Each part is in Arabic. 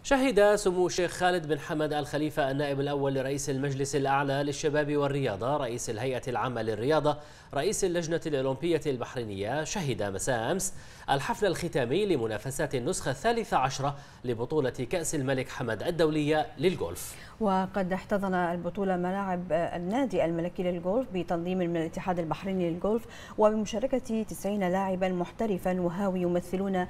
شهد سمو الشيخ خالد بن حمد آل خليفة النائب الأول لرئيس المجلس الأعلى للشباب والرياضة رئيس الهيئة العامة للرياضة رئيس اللجنة الأولمبية البحرينية شهد مساء أمس الحفل الختامي لمنافسات النسخة 13 لبطولة كأس الملك حمد الدولية للجولف. وقد احتضن البطولة ملاعب النادي الملكي للجولف بتنظيم من الاتحاد البحريني للجولف وبمشاركة 90 لاعبا محترفا وهاوي يمثلون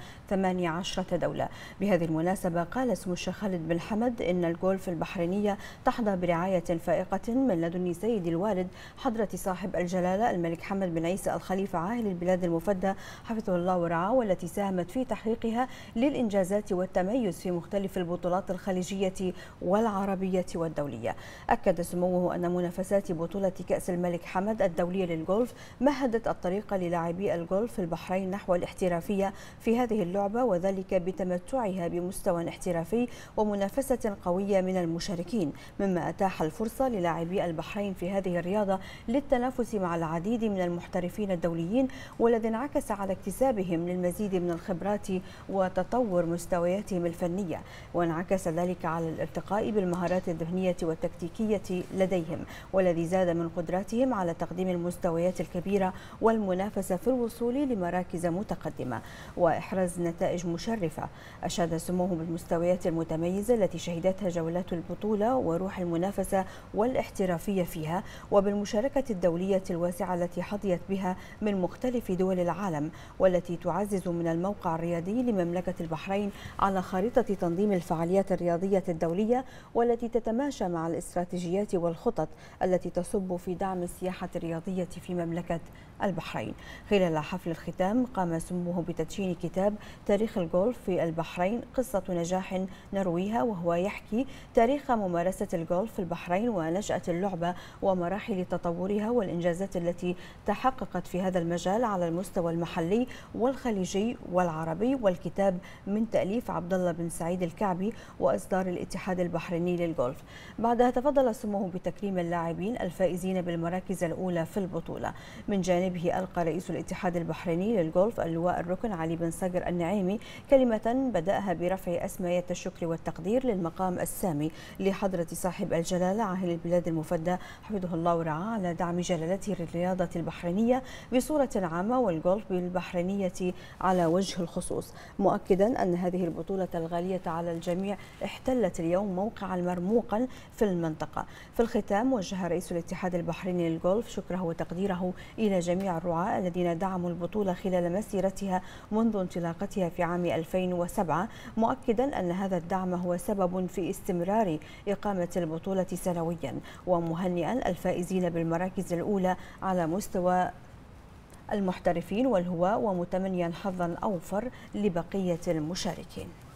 18 دولة. بهذه المناسبة قال سمو الشيخ خالد بن حمد إن الجولف البحرينية تحظى برعاية فائقة من لدن سيد الوالد حضرة صاحب الجلالة الملك حمد بن عيسى الخليفة عاهل البلاد المفدى حفظه الله ورعاه، والتي ساهمت في تحقيقها للإنجازات والتميز في مختلف البطولات الخليجية والعربية والدولية. أكد سموه أن منافسات بطولة كأس الملك حمد الدولية للجولف مهدت الطريق للاعبي الجولف في البحرين نحو الاحترافية في هذه اللعبة، وذلك بتمتعها بمستوى احترافي ومنافسة قوية من المشاركين، مما أتاح الفرصة للاعبي البحرين في هذه الرياضة للتنافس مع العديد من المحترفين الدوليين، والذي انعكس على اكتسابهم للمزيد من الخبرات وتطور مستوياتهم الفنية، وانعكس ذلك على الارتقاء بالمهارات الذهنية والتكتيكية لديهم، والذي زاد من قدراتهم على تقديم المستويات الكبيرة والمنافسة في الوصول لمراكز متقدمة وإحراز نتائج مشرفة. أشاد سموه بالمستويات المتميزة التي شهدتها جولات البطولة وروح المنافسة والاحترافية فيها، وبالمشاركة الدولية الواسعة التي حظيت بها من مختلف دول العالم، والتي تعزز من الموقع الرياضي لمملكة البحرين على خريطة تنظيم الفعاليات الرياضية الدولية، والتي تتماشى مع الاستراتيجيات والخطط التي تصب في دعم السياحة الرياضية في مملكة البحرين. خلال حفل الختام قام سموه بتدشين كتاب تاريخ الجولف في البحرين قصة نجاح نرويها، وهو يحكي تاريخ ممارسة الجولف في البحرين ونشأة اللعبة ومراحل تطورها والإنجازات التي تحققت في هذا المجال على المستوى المحلي والخليجي والعربي. والكتاب من تأليف عبد الله بن سعيد الكعبي وإصدار الاتحاد البحريني للجولف. بعدها تفضل سموه بتكريم اللاعبين الفائزين بالمراكز الأولى في البطولة. من جانبه ألقى رئيس الاتحاد البحريني للجولف اللواء الركن علي بن صقر النعيمي كلمة بدأها برفع أسمية الشكر والتقدير للمقام السامي لحضرة صاحب الجلالة عاهل البلاد المفدى حفظه الله ورعاه على دعم جلالته للرياضة البحرينية بصورة عامة والجولف بالبحرينية على وجه الخصوص، مؤكدا أن هذه البطولة الغالية على الجميع احتلت اليوم موقعا مرموقا في المنطقة. في الختام وجه رئيس الاتحاد البحريني للجولف شكره وتقديره إلى جميع الرعاة الذين دعموا البطولة خلال مسيرتها منذ انطلاقتها في عام 2007، مؤكدا أن هذا الدعم هو سبب في استمرار إقامة البطولة سنويا، ومهنئا الفائزين بالمراكز الأولى على مستوى المحترفين والهواة، ومتمنيا حظا أوفر لبقية المشاركين.